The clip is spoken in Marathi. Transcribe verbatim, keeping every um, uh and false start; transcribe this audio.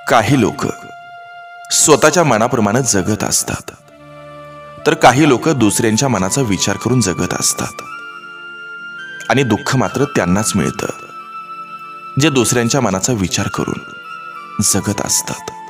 काही लोक स्वतःच्या मनाप्रमाणे जगत असतात, तर काही लोक दुसऱ्यांच्या मनाचा विचार करून जगत असतात. आणि दुःख मात्र त्यांनाच मिळतं जे दुसऱ्यांच्या मनाचा विचार करून जगत असतात.